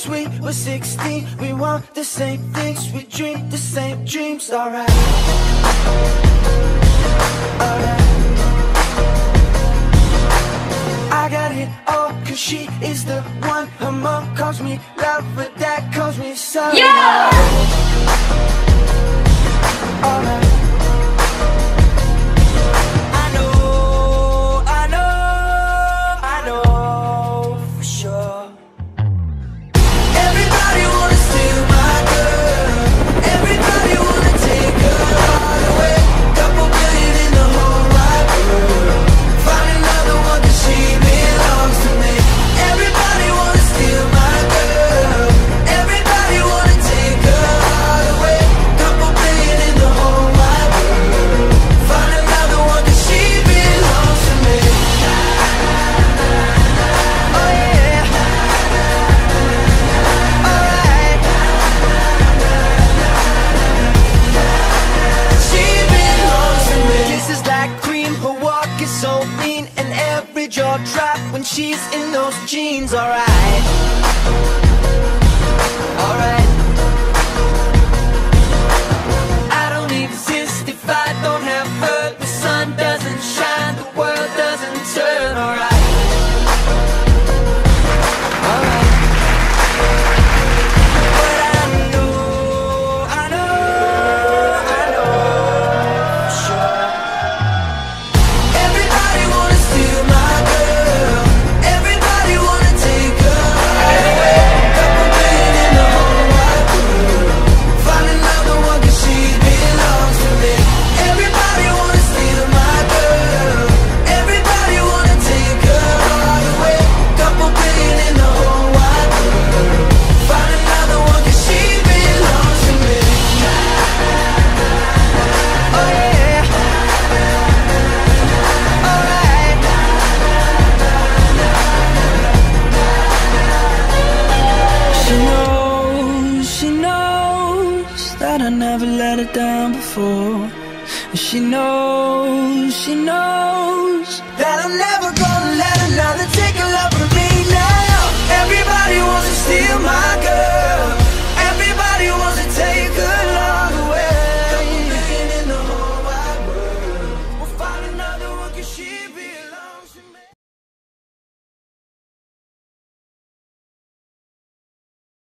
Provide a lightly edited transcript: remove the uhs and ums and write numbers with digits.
since we were 16. We want the same things, we dream the same dreams. Alright, alright. I got it all, cause she is the one. Her mom calls me love, but dad calls me son. Yeah! Alright. When she's in those jeans, alright, alright. I don't exist if I don't have her. The sun doesn't shine, the world doesn't turn, alright, alright. But I know, I know, I know, sure. Everybody wanna steal my girl. Everybody wanna take her away. Couple billion in the whole wide world. Find another one cause she belongs to me. Everybody wanna steal my girl. Everybody wanna take her away. Couple billion in the whole wide world. Find another one cause she belongs to me. Oh yeah. Alright. She knows that I never let her down before. And she knows that I'll never